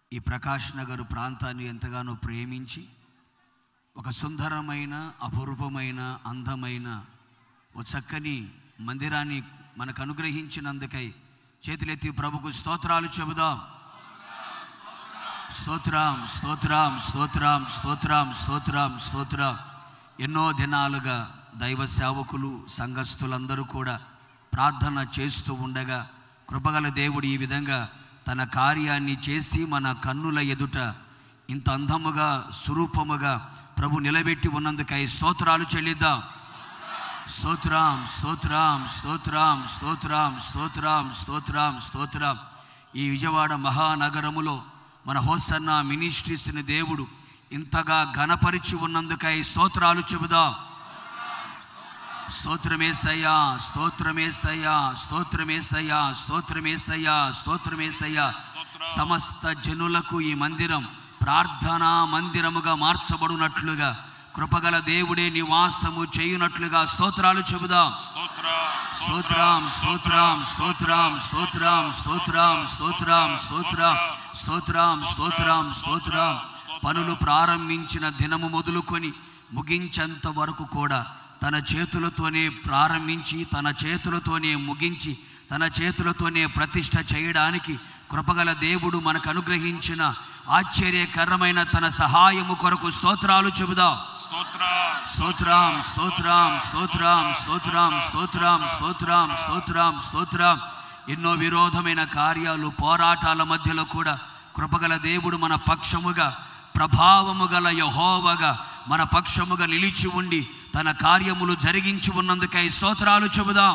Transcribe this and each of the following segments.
ఈ ప్రకాష్ నగర్ ప్రాంతాన్ని ఎంతగానో ప్రేమించి ఒక సుందరమైన, అపూర్వమైన, అందమైన ఓ చక్కని మందిరాన్ని మనకు అనుగ్రహించినందుకై చేతులెత్తి ప్రభుకు స్తోత్రాలు చెబుదాం. స్తోత్రం, స్తోత్రం, స్తోత్రం, స్తోత్రం, స్తోత్రం, స్తోత్రం. ఎన్నో దినాలుగా దైవ సేవకులు, సంఘస్థులందరూ కూడా ప్రార్థన చేస్తూ ఉండగా కృపగల దేవుడు ఈ విధంగా తన కార్యాన్ని చేసి మన కన్నుల ఎదుట ఇంత అందముగా, స్వరూపముగా ప్రభు నిలబెట్టి ఉన్నందుకై స్తోత్రాలు చెల్లిద్దాం. స్తోత్రం, స్తోత్రం, స్తోత్రం, స్తోత్రం, స్తోత్రం, స్తోత్రం, స్తోత్రం. ఈ విజయవాడ మహానగరములో మన హోసన్న మినిస్ట్రీస్ని దేవుడు ఇంతగా ఘనపరిచి ఉన్నందుకై స్తోత్రాలు చెబుదాం. స్తోత్రమేసయ్యా, స్తోత్రమేసయ్యా, స్తోత్రమేసయ్యా, స్తోత్రమేసయ్యా, స్తోత్రమేసయ్యా. సమస్త జనులకు ఈ మందిరం ప్రార్థనా మందిరముగా మార్చబడినట్లుగా కృపగల దేవుడే నివాసము చేయునట్లుగా స్తోత్రాలు చెబుదాం. స్తోత్రం, స్తోత్రం, స్తోత్రం, స్తోత్రం, స్తోత్రం, స్తోత్రం, స్తోత్రం, స్తోత్రం, స్తోత్రం, స్తోత్రం. పనులు ప్రారంభించిన దినము మొదలుకొని ముగించేంత వరకు కూడా తన చేతులతోనే ప్రారంభించి, తన చేతులతోనే ముగించి, తన చేతులతోనే ప్రతిష్ఠ చేయడానికి కృపగల దేవుడు మనకు అనుగ్రహించిన ఆశ్చర్యకరమైన తన సహాయము కొరకు స్తోత్రాలు చెబుదాం. స్తోత్రం, స్తోత్రం, స్తోత్రం, స్తోత్రం, స్తోత్రం, స్తోత్రం, స్తోత్రం, స్తోత్రం. ఎన్నో విరోధమైన కార్యాలు, పోరాటాల మధ్యలో కూడా కృపగల దేవుడు మన పక్షముగా, ప్రభావము గల యెహోవాగా మన పక్షముగా నిలిచి ఉండి తన కార్యములు జరిగించి ఉన్నందుకై స్తోత్రాలు చెబుదాం.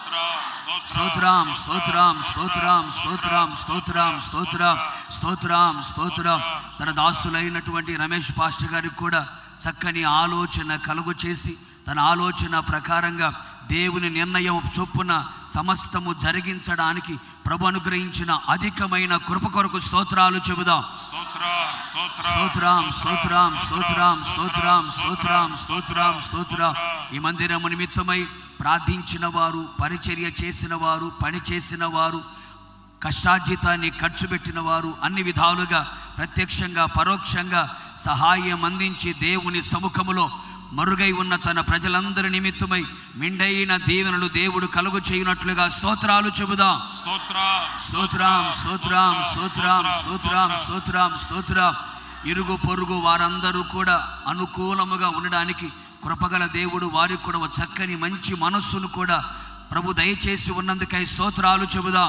స్తోత్రం, స్తోత్రం, స్తోత్రం, స్తోత్రం, స్తోత్రం, స్తోత్రం, స్తోత్రం, స్తోత్రం. తన దాసులైనటువంటి రమేష్ పాస్టర్ గారికి కూడా చక్కని ఆలోచన కలుగు చేసి తన ఆలోచన ప్రకారంగా దేవుని నిర్ణయం చొప్పున సమస్తము జరిగించడానికి ప్రభు అనుగ్రహించిన అధికమైన కృప కొరకు స్తోత్రాలు చెబుదాం. స్తోత్రం, స్తోత్రం, స్తోత్రం, స్తోత్రం, స్తోత్రం, స్తోత్రం, స్తోత్రం. ఈ మందిరము నిమిత్తమై ప్రార్థించిన వారు, పరిచర్య చేసిన వారు, పని చేసిన వారు, కష్టార్జితాన్ని ఖర్చు పెట్టిన వారు, అన్ని విధాలుగా ప్రత్యక్షంగా పరోక్షంగా సహాయం అందించి దేవుని సముఖములో మరుగై ఉన్న తన ప్రజలందరి నిమిత్తమై మెండైన దీవెనలు దేవుడు కలుగు చేయునట్లుగా స్తోత్రాలు చెబుదాం. స్తోత్రం, స్తోత్రం, స్తోత్రం, స్తోత్రం, స్తోత్రం, స్తోత్రం. ఇరుగు పొరుగు వారందరూ కూడా అనుకూలముగా ఉండడానికి కృపగల దేవుడు వారికి కూడా ఒక చక్కని మంచి మనస్సును కూడా ప్రభు దయచేసి ఉన్నందుకై స్తోత్రాలు చెబుదాం.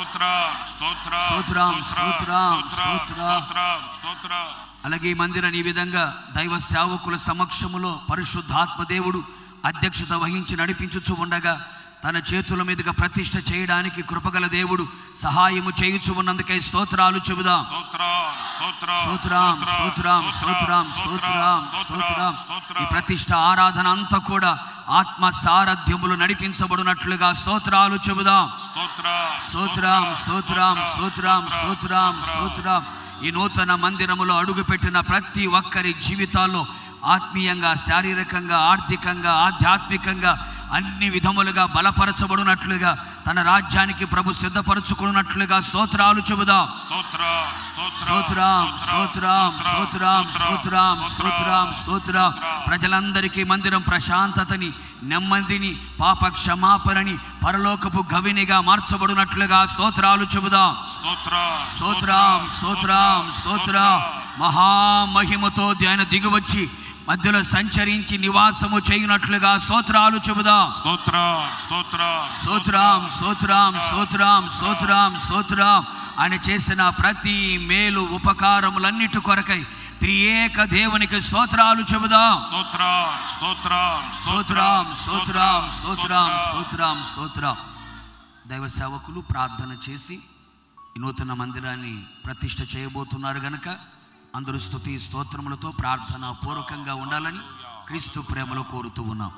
స్తోత్రం, స్తోత్రం, స్తోత్రం. అలాగే ఈ మందిరాన్ని ఈ విధంగా దైవ సేవకుల సమక్షములో పరిశుద్ధాత్మ దేవుడు అధ్యక్షత వహించి నడిపించుచు ఉండగా తన చేతుల మీదుగా ప్రతిష్ఠ చేయడానికి కృపగల దేవుడు సహాయము చేయుచు ఉన్నందుకై స్తోత్రాలు చెబుదాం. స్తోత్రం, స్తోత్రం, స్తోత్రం, స్తోత్రం, స్తోత్రం. ఈ ప్రతిష్ఠ ఆరాధన అంతా కూడా ఆత్మ సారథ్యములు నడిపించబడినట్లుగా స్తోత్రాలు చెబుదాం. స్తోత్రం, స్తోత్రం, స్తోత్రం, స్తోత్రం, స్తోత్రం. ఈ నూతన మందిరములో అడుగుపెట్టిన ప్రతి ఒక్కరి జీవితాల్లో ఆత్మీయంగా, శారీరకంగా, ఆర్థికంగా, ఆధ్యాత్మికంగా అన్ని విధములుగా బలపరచబడినట్లుగా తన రాజ్యానికి ప్రభు సిద్ధపరచుకున్నట్లుగా స్తోత్రాలు చెబుదాం. స్తోత్రం, స్తోత్రం, స్తోత్రం, స్తోత్రం, స్తోత్రం, స్తోత్రం. ప్రజలందరికీ మందిరం ప్రశాంతతని, నెమ్మదిని, పాప క్షమాపణని, పరలోకపు గవినిగా మార్చబడినట్లుగా స్తోత్రాలు చెబుదాం. స్తోత్రం, స్తోత్రం, స్తోత్రం. మహామహిమతో ఆయన దిగువచ్చి మధ్యలో సంచరించి నివాసము చేయునట్లుగా స్తోత్రాలు చెబుదాం. స్తోత్రం, స్తోత్రం, స్తోత్రం, స్తోత్రం, స్తోత్రం. ఆయన చేసిన ప్రతి మేలు ఉపకారములన్నిటి కొరకై త్రియేక దేవునికి స్తోత్రాలు చెబుదాం. స్తోత్రం, స్తోత్రం, స్తోత్రం, స్తోత్రం, స్తోత్రం. దైవ సేవకులు ప్రార్థన చేసి ఈ నూతన మందిరాన్ని ప్రతిష్ఠ చేయబోతున్నారు గనుక అందరూ స్తుతి స్తోత్రములతో ప్రార్థన పూర్వకంగా ఉండాలని క్రీస్తు ప్రేమలో కోరుతూ ఉన్నాం.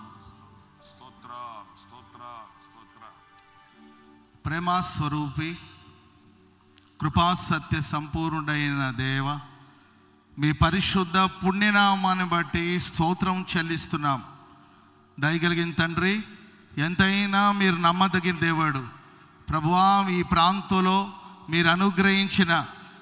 ప్రేమా స్వరూపి, కృపా సత్య సంపూర్ణుడైన దేవ, మీ పరిశుద్ధ పుణ్యనామాన్ని బట్టి స్తోత్రం చెల్లిస్తున్నాం. దయగలిగిన తండ్రి, ఎంతైనా మీరు నమ్మదగిన దేవుడు ప్రభువా. ఈ ప్రాంతంలో మీరు అనుగ్రహించిన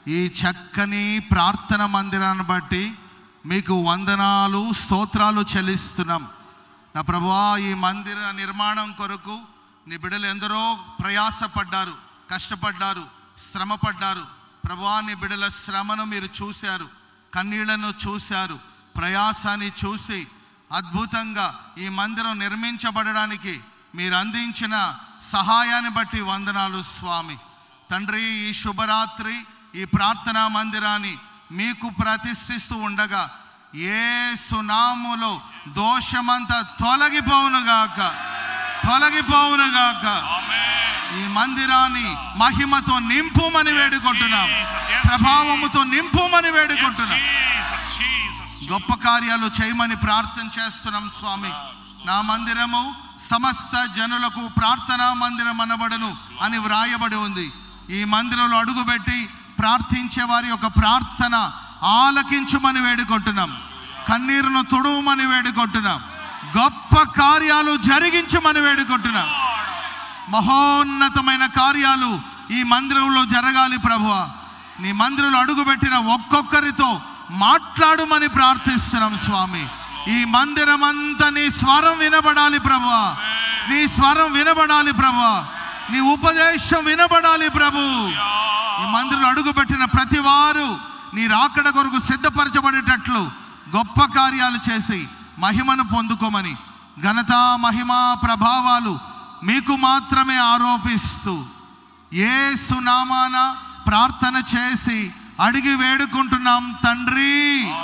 ఈ చక్కని ప్రార్థన మందిరాన్ని బట్టి మీకు వందనాలు స్తోత్రాలు చెల్లిస్తున్నాం. నా ప్రభువా, ఈ మందిర నిర్మాణం కొరకు నీ బిడ్డలు ఎందరో ప్రయాసపడ్డారు, కష్టపడ్డారు, శ్రమపడ్డారు. ప్రభువా, నీ బిడ్డల శ్రమను మీరు చూశారు, కన్నీళ్లను చూశారు, ప్రయాసాన్ని చూసి అద్భుతంగా ఈ మందిరం నిర్మించబడడానికి మీరు అందించిన సహాయాన్ని బట్టి వందనాలు స్వామి. తండ్రి, ఈ శుభరాత్రి ఈ ప్రార్థనా మందిరాన్ని మీకు ప్రతిష్ఠిస్తూ ఉండగా యేసు నామములో దోషమంతా తొలగిపోవునుగాక, తొలగిపోవునుగాక. ఈ మందిరాన్ని మహిమతో నింపుమని వేడుకుంటున్నాం, ప్రభావముతో నింపుమని వేడుకుంటున్నాం. గొప్ప కార్యాలు చేయమని ప్రార్థన చేస్తున్నాం స్వామి. నా మందిరము సమస్త జనులకు ప్రార్థనా మందిరం అనబడును అని వ్రాయబడి ఉంది. ఈ మందిరంలో అడుగుపెట్టి ప్రార్థించే వారి యొక్క ప్రార్థన ఆలకించుమని వేడుకుంటున్నాం, కన్నీరును తుడుమని వేడుకుంటున్నాం, గొప్ప కార్యాలు జరిగించమని వేడుకుంటున్నాం. మహోన్నతమైన కార్యాలు ఈ మందిరంలో జరగాలి ప్రభువా. నీ మందిరంలో అడుగుపెట్టిన ఒక్కొక్కరితో మాట్లాడుమని ప్రార్థిస్తున్నాం స్వామి. ఈ మందిరం అంతా నీ స్వరం వినబడాలి ప్రభువా, నీ స్వరం వినబడాలి ప్రభువా, నీ ఉపదేశం వినబడాలి ప్రభు. ఈ మందిరంలో అడుగుపెట్టిన ప్రతి వారు నీ రాకడ కొరకు సిద్ధపరచబడేటట్లు గొప్ప కార్యాలు చేసి మహిమను పొందుకోమని, ఘనత మహిమ ప్రభావాలు మీకు మాత్రమే ఆరోపిస్తూ యేసు నామాన ప్రార్థన చేసి అడిగి వేడుకుంటున్నాం తండ్రి.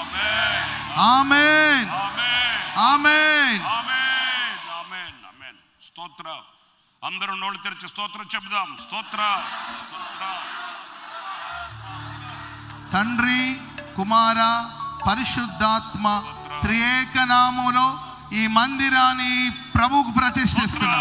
ఆమేన్, ఆమేన్. స్తోత్ర. అందరూ నోళ్ళు తెరిచి స్తోత్రం చెప్దాం. స్తోత్ర. తండ్రి, కుమార, పరిశుద్ధాత్మ త్రియేక నామములో ఈ మందిరాన్ని ప్రభువుకు ప్రతిష్ఠిస్తున్నాం.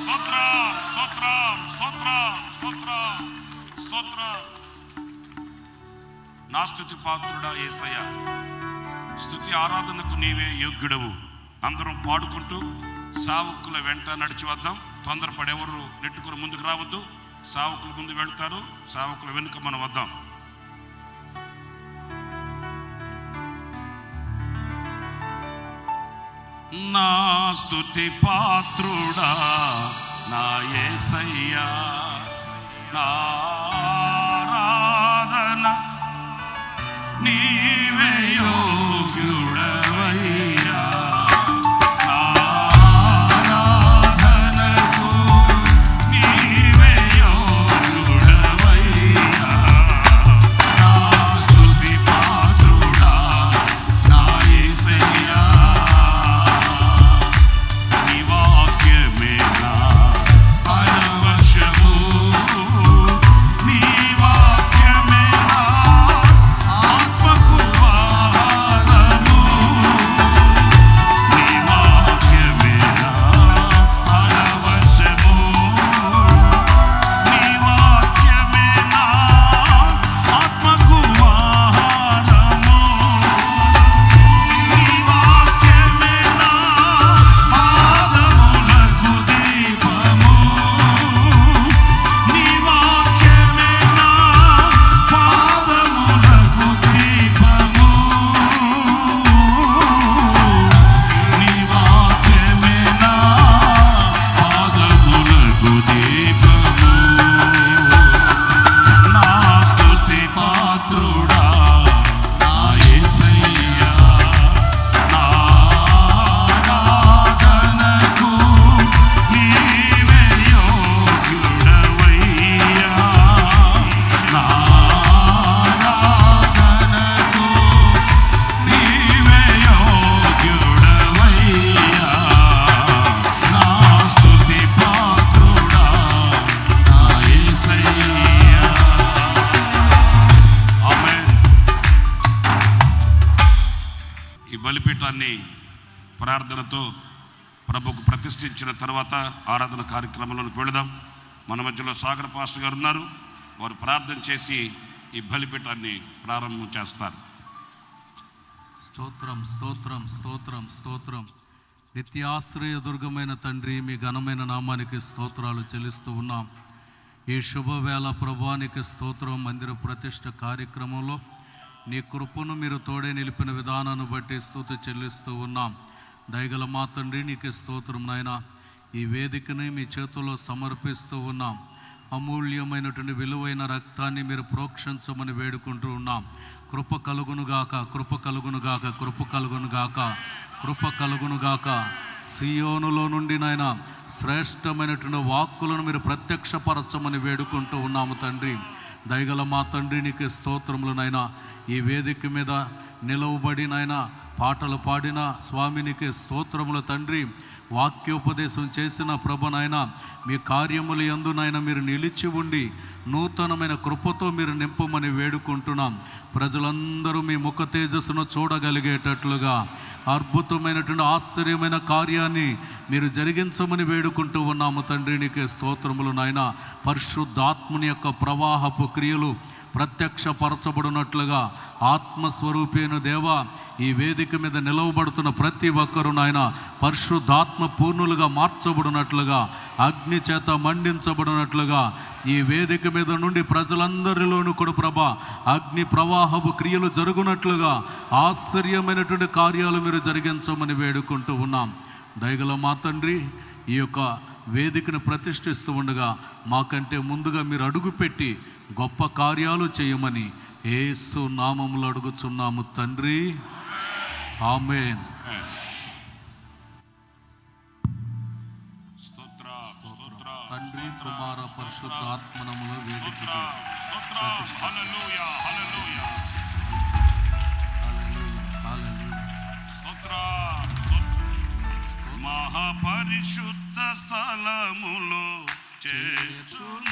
నా స్తుతి పాత్రుడా యేసయ్య, స్తుతి ఆరాధనకు నీవే యోగ్యుడవు. అందరం పాడుకుంటూ సావుకుల వెంట నడిచి వద్దాం. తొందరపడెవరు నెట్టుకుని ముందుకు రావద్దు. సావుకులు ముందు వెళ్తారు, సావుకుల వెనుక మనం వద్దాం. నా స్తుతి పాత్రుడా నా యేసయ్యా, నా ఆరాధన నీవే యోగ్యుడవయ్యా. నా ఆరాధనకు నీవే యోగ్యుడవయ్యా. నా స్తుతి పాత్రుడా నా యేసయ్యా, నీ వాక్యమే నా పరవశము, నీ వాక్యమే నా ఆత్మకు ఆహారము, నీ వాక్యమే నా పరవశము, నీ వాక్యమే నా ఆత్మకు ఆహారము, నీ వాక్యమే నా పాదములకు దీపము, నీ వాక్యమే నా పాదములకు దీపము, నీ వాక్యమే నా పాదములకు దీపము. నా స్తుతి పాత్రుడా నా యేసయ్యా, నా ఆరాధనకు నీవే యోగ్యుడవయ్యా. నా ఆరాధనకు నీవే యోగ్యుడవయ్యా. నా స్తుతి పాత్రుడా నా యేసయ్యా. ఆమేన్. ఈ బలిపీఠాన్ని ప్రార్థనతో ప్రభుకు ప్రతిష్ఠించిన తర్వాత ఆరాధన కార్యక్రమంలోకి వెళదాం. మన మధ్యలో సాగర్ పాస్టర్ గారు ఉన్నారు. వారు ప్రార్థన చేసి ఈ బలిపీఠాన్ని ప్రారంభం చేస్తారు. స్తోత్రం, స్తోత్రం, స్తోత్రం, స్తోత్రం. నిత్యాశ్రయ దుర్గమైన తండ్రి, మీ ఘనమైన నామానికి స్తోత్రాలు చెల్లిస్తూ ఉన్నాం. ఈ శుభవేళ ప్రభానికి స్తోత్రం. మందిర ప్రతిష్ఠ కార్యక్రమంలో నీ కృపను మీరు తోడే నిలిపిన విధానాన్ని బట్టి స్తుతి చెల్లిస్తూ ఉన్నాం. దయగల మా తండ్రి నీకు స్తోత్రం నాయన. ఈ వేదికని మీ చేతుల్లో సమర్పిస్తూ ఉన్నాం. అమూల్యమైనటువంటి విలువైన రక్తాన్ని మీరు ప్రోక్షించమని వేడుకుంటూ ఉన్నాం. కృప కలుగునుగాక, కృప కలుగునుగాక, కృప కలుగునుగాక, కృప కలుగునుగాక. సియోనులో నుండి నాయన శ్రేష్టమైనటువంటి వాక్కులను మీరు ప్రత్యక్షపరచమని వేడుకుంటూ ఉన్నాము తండ్రి. దయగల మా తండ్రి నీకు స్తోత్రములు నాయన. ఈ వేదిక మీద నిలవబడి నాయన పాటలు పాడిన స్వామినికి స్తోత్రములు తండ్రి. వాక్యోపదేశం చేసిన ప్రభు నాయన మీ కార్యములు యందు నాయన మీరు నిలిచి ఉండి నూతనమైన కృపతో మీరు నింపమని వేడుకుంటున్నాం. ప్రజలందరూ మీ ముఖ తేజస్సును చూడగలిగేటట్లుగా అద్భుతమైనటువంటి ఆశ్చర్యమైన కార్యాన్ని మీరు జరిగించమని వేడుకుంటూ ఉన్నాము తండ్రి నీకే స్తోత్రములు నాయన. పరిశుద్ధాత్ముని యొక్క ప్రవాహపు క్రియలు ప్రత్యక్షపరచబడినట్లుగా ఆత్మస్వరూపేణ దేవ ఈ వేదిక మీద నిలవబడుతున్న ప్రతి ఒక్కరు నాయన పరిశుద్ధాత్మ పూర్ణులుగా మార్చబడినట్లుగా, అగ్ని చేత మండించబడినట్లుగా ఈ వేదిక మీద నుండి ప్రజలందరిలోనూ కూడా ప్రభా అగ్ని ప్రవాహపు క్రియలు జరుగునట్లుగా ఆశ్చర్యమైనటువంటి కార్యాలు మీరు జరిగించమని వేడుకుంటూ ఉన్నాం. దయగల మా తండ్రి ఈ యొక్క వేదికను ప్రతిష్ఠిస్తూ ఉండగా మాకంటే ముందుగా మీరు అడుగుపెట్టి గొప్ప కార్యాలు చేయమని యేసు నామములో అడుగుచున్నాము తండ్రి. ఆమేన్. తండ్రి కుమార పరిశుద్ధాత్మనములో వేదిక మహాపరిశుద్ధ స్థలములో చేర్చును